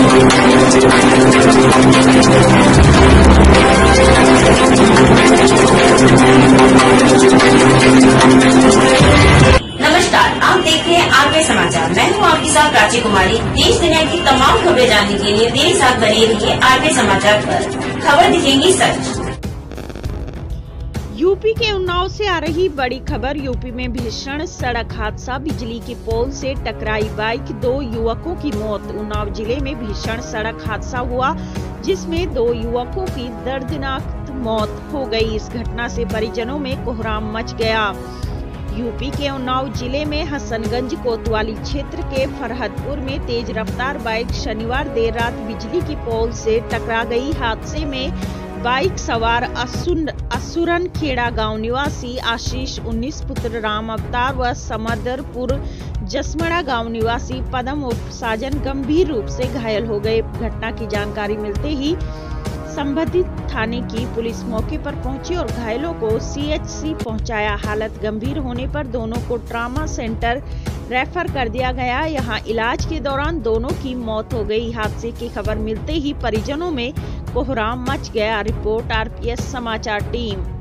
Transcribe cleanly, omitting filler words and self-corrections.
नमस्कार, आप देख रहे हैं आरबी समाचार। मैं हूं आपके साथ प्राची कुमारी। देश दुनिया की तमाम खबरें जानने के लिए मेरे साथ बने रहिए आरबी समाचार पर। खबर दिखेंगी सच। यूपी के उन्नाव से आ रही बड़ी खबर। यूपी में भीषण सड़क हादसा, बिजली के पोल से टकराई बाइक, 2 युवकों की मौत। उन्नाव जिले में भीषण सड़क हादसा हुआ जिसमें 2 युवकों की दर्दनाक मौत हो गई। इस घटना से परिजनों में कोहराम मच गया। यूपी के उन्नाव जिले में हसनगंज कोतवाली क्षेत्र के फरहदपुर में तेज रफ्तार बाइक शनिवार देर रात बिजली की पोल से टकरा गई। हादसे में बाइक सवार असुरन खेड़ा गांव निवासी आशीष 19 पुत्र राम अवतार व समदरपुर जसमड़ा गांव निवासी पदम उर्फ साजन गंभीर रूप से घायल हो गए। घटना की जानकारी मिलते ही संबंधित थाने की पुलिस मौके पर पहुंची और घायलों को सीएचसी पहुंचाया। हालत गंभीर होने पर दोनों को ट्रॉमा सेंटर रेफर कर दिया गया। यहां इलाज के दौरान दोनों की मौत हो गई। हादसे की खबर मिलते ही परिजनों में कोहराम मच गया। रिपोर्ट आरपीएस समाचार टीम।